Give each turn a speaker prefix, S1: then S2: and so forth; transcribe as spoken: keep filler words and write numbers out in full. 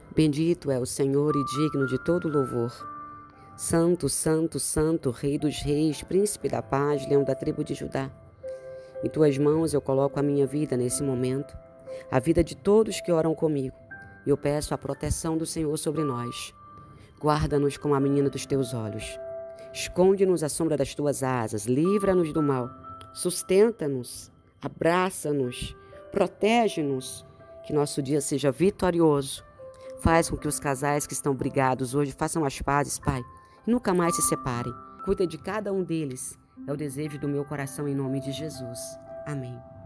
S1: Bendito é o Senhor e digno de todo louvor. Santo, santo, santo, Rei dos reis, Príncipe da paz, Leão da tribo de Judá. Em tuas mãos eu coloco a minha vida nesse momento, a vida de todos que oram comigo. E eu peço a proteção do Senhor sobre nós. Guarda-nos como a menina dos teus olhos. Esconde-nos à sombra das tuas asas, livra-nos do mal. Sustenta-nos, abraça-nos, protege-nos, que nosso dia seja vitorioso. Faz com que os casais que estão brigados hoje façam as pazes, Pai, e nunca mais se separem. Cuida de cada um deles. É o desejo do meu coração em nome de Jesus. Amém.